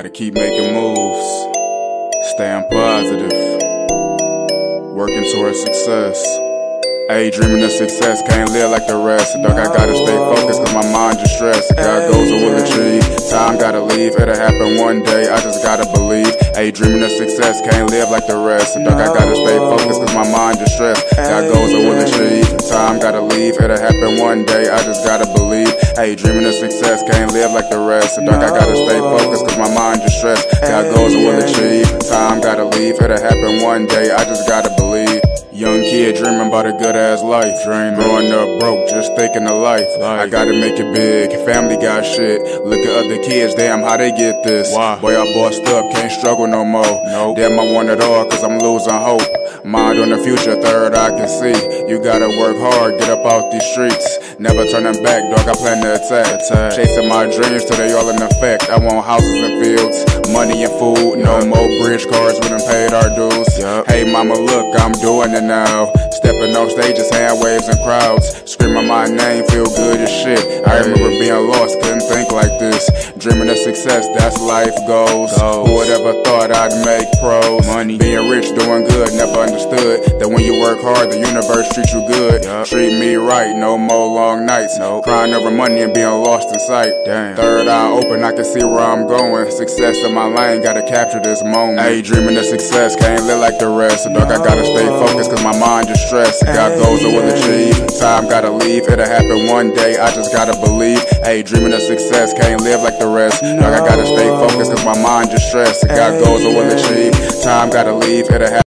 Gotta keep making moves, staying positive, working towards success. Ayy, dreaming of success, can't live like the rest. Dog, I gotta stay focused cause my mind just stressed. God goes I will achieve, time gotta leave, it'll happen one day, I just gotta believe. Ayy, dreaming of success, can't live like the rest. Dog, I gotta stay focused cause my mind just stressed. God goes I will achieve, time gotta leave, it'll happen one day, I just gotta believe. Ayy, dreaming of success, can't live like the rest. Dog, I gotta stay focused cause my mind just stressed. God goes I will achieve, time gotta leave, it'll happen one day, I just gotta believe. Young kid dreaming about a good ass life. Growing up broke, just thinking of life. I gotta make it big, family got shit. Look at other kids, damn how they get this. Boy, I bossed up, can't struggle no more. Damn, I want it all cause I'm losing hope. Mind on the future, third I can see. You gotta work hard, get up out these streets. Never turning back, dog, I plan to attack. Chasing my dreams till they all in effect. I want houses and fields, money and food. No more bridge cars, we done paid our dues. Hey mama, look, I'm doing it now. Stepping on stages, hand waves and crowds. Screaming my name, feel good as shit. I remember being lost, couldn't think like this. Dreaming of success, that's life goals. Who would ever thought I'd make pros? Money, being rich, doing good, never understood that when you work hard, the universe treats you good. Treat me right, no more long nights. Crying over money and being lost in sight. Third eye open, I can see where I'm going. Success in my lane, gotta capture this moment. Ayy, dreaming of success, can't live like the rest. So dog, I gotta stay focused cause my mind just stressed. Got goals I will achieve, time gotta leave, it'll happen one day, I just gotta believe. Ayy, dreaming of success, can't live like the rest. Dog, I gotta stay focused cause my mind just stressed. Got goals I will achieve, time gotta leave, it'll happen.